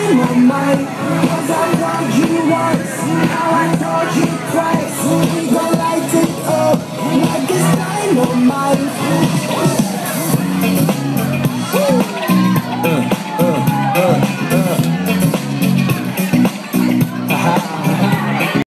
dynamite. 'Cause I told you once, now I told you twice. We gon' light it up like it's dynamite.